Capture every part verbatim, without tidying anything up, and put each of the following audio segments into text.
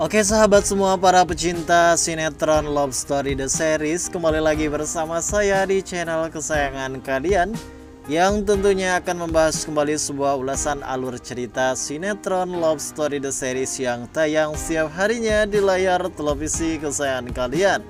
Oke sahabat semua, para pecinta sinetron Love Story The Series, kembali lagi bersama saya di channel kesayangan kalian, yang tentunya akan membahas kembali sebuah ulasan alur cerita sinetron Love Story The Series yang tayang setiap harinya di layar televisi kesayangan kalian.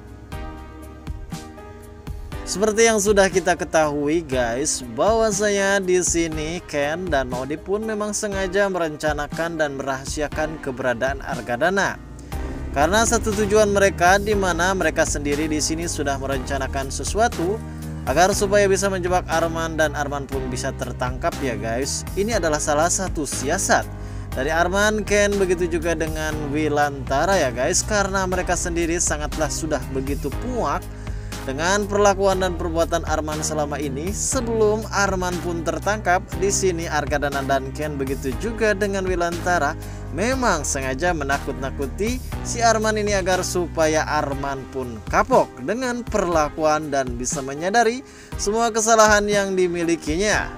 Seperti yang sudah kita ketahui guys, bahwasanya di sini Ken dan Nodi pun memang sengaja merencanakan dan merahasiakan keberadaan Argadana. Karena satu tujuan mereka, di mana mereka sendiri di sini sudah merencanakan sesuatu agar supaya bisa menjebak Arman dan Arman pun bisa tertangkap ya guys. Ini adalah salah satu siasat dari Arman, Ken, begitu juga dengan Wilantara ya guys, karena mereka sendiri sangatlah sudah begitu puak dengan perlakuan dan perbuatan Arman selama ini. Sebelum Arman pun tertangkap, di sini Argadana dan Ken begitu juga dengan Wilantara memang sengaja menakut-nakuti si Arman ini agar supaya Arman pun kapok dengan perlakuan dan bisa menyadari semua kesalahan yang dimilikinya.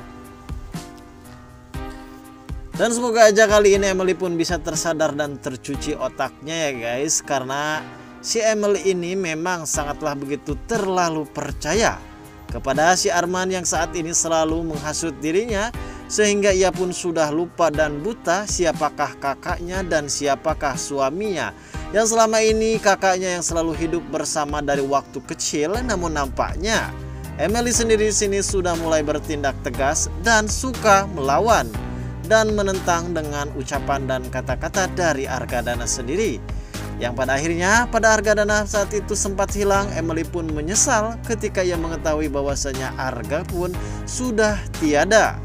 Dan semoga aja kali ini Emily pun bisa tersadar dan tercuci otaknya ya guys, karena si Emily ini memang sangatlah begitu terlalu percaya kepada si Arman yang saat ini selalu menghasut dirinya, sehingga ia pun sudah lupa dan buta siapakah kakaknya dan siapakah suaminya, yang selama ini kakaknya yang selalu hidup bersama dari waktu kecil. Namun nampaknya Emily sendiri sini sudah mulai bertindak tegas dan suka melawan dan menentang dengan ucapan dan kata-kata dari Argadana sendiri, yang pada akhirnya pada Argadana saat itu sempat hilang. Emily pun menyesal ketika ia mengetahui bahwasanya Arga pun sudah tiada.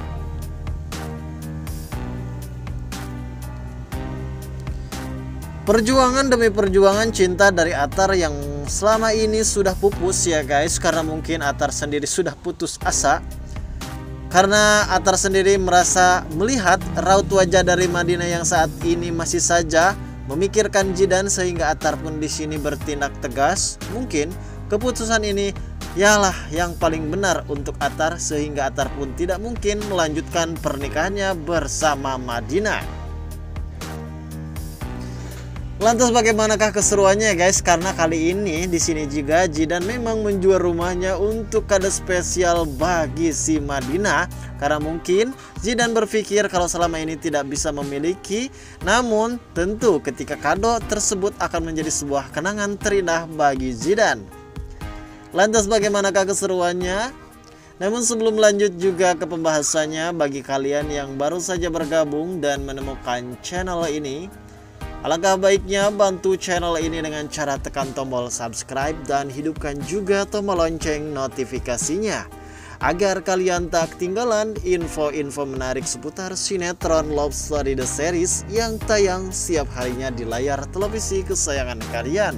Perjuangan demi perjuangan cinta dari Atar yang selama ini sudah pupus ya guys, karena mungkin Atar sendiri sudah putus asa. Karena Atar sendiri merasa melihat raut wajah dari Madinah yang saat ini masih saja memikirkan Zidan, sehingga Atar pun di sini bertindak tegas. Mungkin keputusan ini ialah yang paling benar untuk Atar, sehingga Atar pun tidak mungkin melanjutkan pernikahannya bersama Madinah. Lantas bagaimanakah keseruannya guys? Karena kali ini di sini juga Zidan memang menjual rumahnya untuk kado spesial bagi si Madinah. Karena mungkin Zidan berpikir kalau selama ini tidak bisa memiliki, namun tentu ketika kado tersebut akan menjadi sebuah kenangan terindah bagi Zidan. Lantas bagaimanakah keseruannya? Namun sebelum lanjut juga ke pembahasannya, bagi kalian yang baru saja bergabung dan menemukan channel ini, alangkah baiknya bantu channel ini dengan cara tekan tombol subscribe dan hidupkan juga tombol lonceng notifikasinya, agar kalian tak ketinggalan info-info menarik seputar sinetron Love Story The Series yang tayang setiap harinya di layar televisi kesayangan kalian.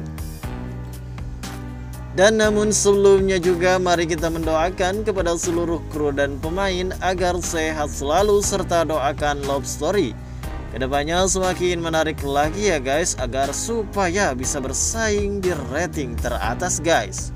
Dan namun sebelumnya juga mari kita mendoakan kepada seluruh kru dan pemain agar sehat selalu, serta doakan Love Story kedepannya semakin menarik lagi ya guys, agar supaya bisa bersaing di rating teratas guys.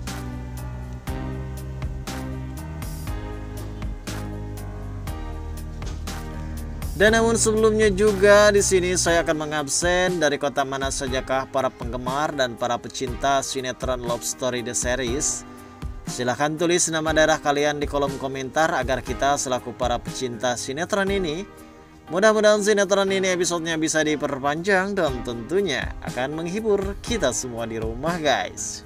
Dan namun sebelumnya juga di sini saya akan mengabsen dari kota mana sajakah para penggemar dan para pecinta sinetron Love Story The Series. Silahkan tulis nama daerah kalian di kolom komentar agar kita selaku para pecinta sinetron ini, mudah-mudahan sinetron ini episodenya bisa diperpanjang dan tentunya akan menghibur kita semua di rumah guys.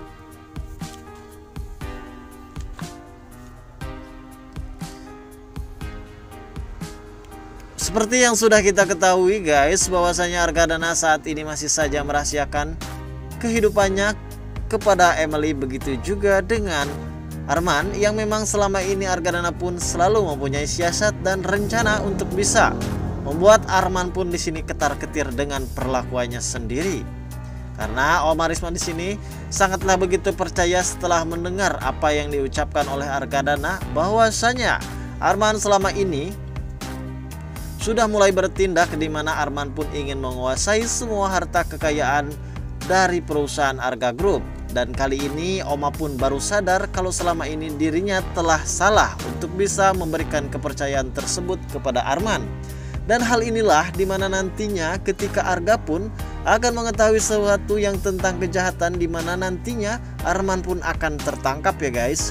Seperti yang sudah kita ketahui guys, bahwasanya Argadana saat ini masih saja merahasiakan kehidupannya kepada Emily, begitu juga dengan Arman, yang memang selama ini Argadana pun selalu mempunyai siasat dan rencana untuk bisa membuat Arman pun di sini ketar-ketir dengan perlakuannya sendiri. Karena Om Arisman di sini sangatlah begitu percaya setelah mendengar apa yang diucapkan oleh Argadana, bahwasanya Arman selama ini sudah mulai bertindak, di mana Arman pun ingin menguasai semua harta kekayaan dari perusahaan Arga Group. Dan kali ini Oma pun baru sadar kalau selama ini dirinya telah salah untuk bisa memberikan kepercayaan tersebut kepada Arman. Dan hal inilah dimana nantinya ketika Arga pun akan mengetahui sesuatu yang tentang kejahatan, di mana nantinya Arman pun akan tertangkap ya guys.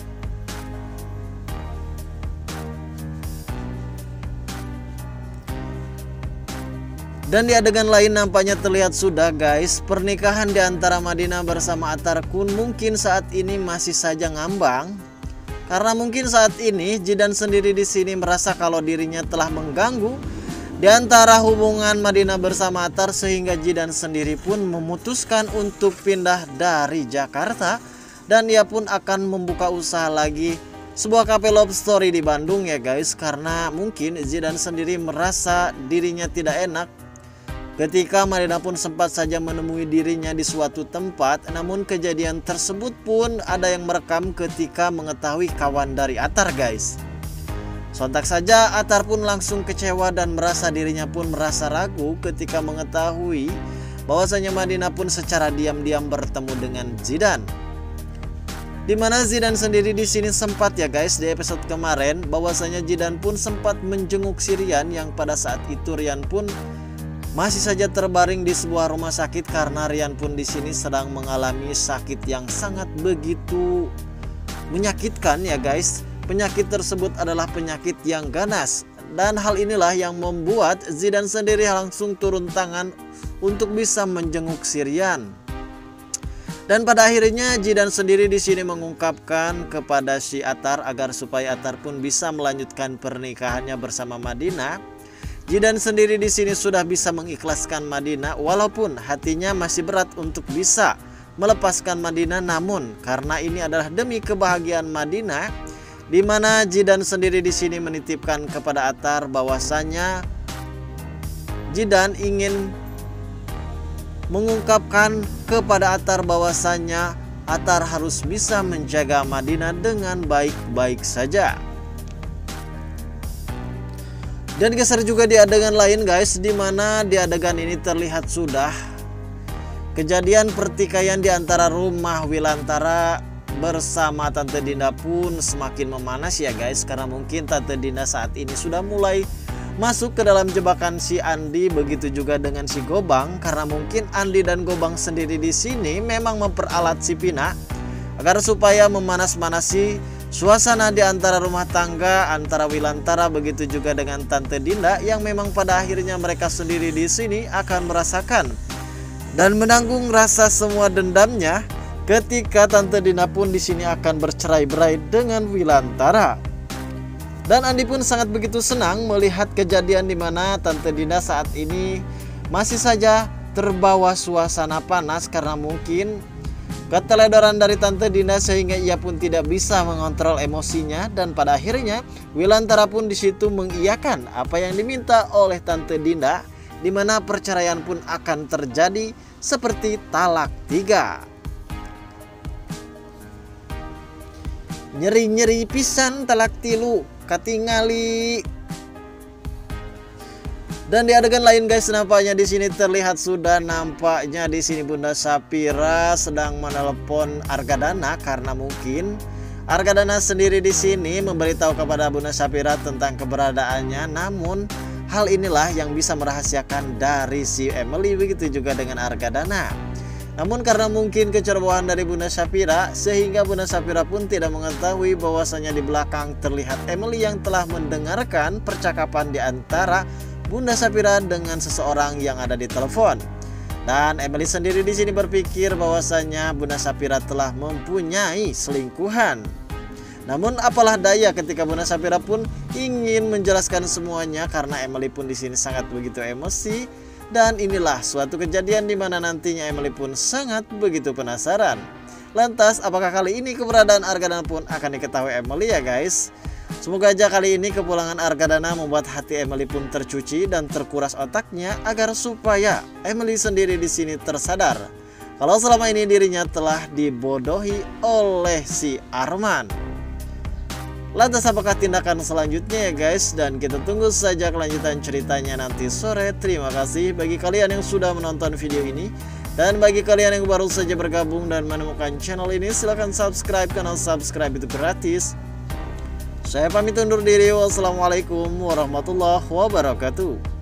Dan di adegan lain nampaknya terlihat sudah guys, pernikahan di antara Madinah bersama Attar Kun mungkin saat ini masih saja ngambang. Karena mungkin saat ini Zidan sendiri di sini merasa kalau dirinya telah mengganggu di antara hubungan Madinah bersama Attar, sehingga Zidan sendiri pun memutuskan untuk pindah dari Jakarta dan ia pun akan membuka usaha lagi, sebuah cafe love story di Bandung ya guys. Karena mungkin Zidan sendiri merasa dirinya tidak enak ketika Madinah pun sempat saja menemui dirinya di suatu tempat, namun kejadian tersebut pun ada yang merekam ketika mengetahui kawan dari Attar guys. Sontak saja Attar pun langsung kecewa dan merasa dirinya pun merasa ragu ketika mengetahui bahwasanya Madinah pun secara diam-diam bertemu dengan Zidan. Dimana Zidan sendiri di sini sempat ya guys di episode kemarin bahwasanya Zidan pun sempat menjenguk si Rian, yang pada saat itu Rian pun masih saja terbaring di sebuah rumah sakit karena Rian pun di sini sedang mengalami sakit yang sangat begitu menyakitkan ya guys. Penyakit tersebut adalah penyakit yang ganas, dan hal inilah yang membuat Zidan sendiri langsung turun tangan untuk bisa menjenguk si Rian. Dan pada akhirnya Zidan sendiri di sini mengungkapkan kepada si Attar agar supaya Attar pun bisa melanjutkan pernikahannya bersama Madinah. Zidan sendiri di sini sudah bisa mengikhlaskan Madinah walaupun hatinya masih berat untuk bisa melepaskan Madinah, namun karena ini adalah demi kebahagiaan Madinah, di mana Zidan sendiri di sini menitipkan kepada Attar bahwasanya Zidan ingin mengungkapkan kepada Attar bahwasanya Attar harus bisa menjaga Madinah dengan baik-baik saja. Dan geser juga di adegan lain guys, dimana di adegan ini terlihat sudah kejadian pertikaian di antara rumah Wilantara bersama Tante Dinda pun semakin memanas ya guys. Karena mungkin Tante Dinda saat ini sudah mulai masuk ke dalam jebakan si Andi, begitu juga dengan si Gobang. Karena mungkin Andi dan Gobang sendiri di sini memang memperalat si Pina agar supaya memanas-manasi suasana di antara rumah tangga antara Wilantara begitu juga dengan Tante Dinda, yang memang pada akhirnya mereka sendiri di sini akan merasakan dan menanggung rasa semua dendamnya ketika Tante Dinda pun di sini akan bercerai-berai dengan Wilantara. Dan Andi pun sangat begitu senang melihat kejadian di mana Tante Dinda saat ini masih saja terbawa suasana panas karena mungkin keteledoran dari Tante Dinda sehingga ia pun tidak bisa mengontrol emosinya, dan pada akhirnya Wilantara pun di situ mengiyakan apa yang diminta oleh Tante Dinda, di mana perceraian pun akan terjadi seperti talak tiga. Nyeri-nyeri pisan talak tilu katingali. Dan di adegan lain guys, nampaknya di sini terlihat sudah nampaknya di sini Bunda Sapira sedang menelepon Argadana, karena mungkin Argadana sendiri di sini memberitahu kepada Bunda Sapira tentang keberadaannya. Namun hal inilah yang bisa merahasiakan dari si Emily begitu juga dengan Argadana. Namun karena mungkin kecerobohan dari Bunda Sapira, sehingga Bunda Sapira pun tidak mengetahui bahwasanya di belakang terlihat Emily yang telah mendengarkan percakapan di antara Bunda Sapira dengan seseorang yang ada di telepon. Dan Emily sendiri di sini berpikir bahwasanya Bunda Sapira telah mempunyai selingkuhan. Namun apalah daya ketika Bunda Sapira pun ingin menjelaskan semuanya karena Emily pun di sini sangat begitu emosi. Dan inilah suatu kejadian di mana nantinya Emily pun sangat begitu penasaran. Lantas apakah kali ini keberadaan Argadana pun akan diketahui Emily ya guys? Semoga aja kali ini kepulangan Argadana membuat hati Emily pun tercuci dan terkuras otaknya agar supaya Emily sendiri di sini tersadar kalau selama ini dirinya telah dibodohi oleh si Arman. Lantas apakah tindakan selanjutnya ya guys? Dan kita tunggu saja kelanjutan ceritanya nanti sore. Terima kasih bagi kalian yang sudah menonton video ini. Dan bagi kalian yang baru saja bergabung dan menemukan channel ini, silahkan subscribe, karena subscribe itu gratis. Saya pamit undur diri. Wassalamualaikum warahmatullahi wabarakatuh.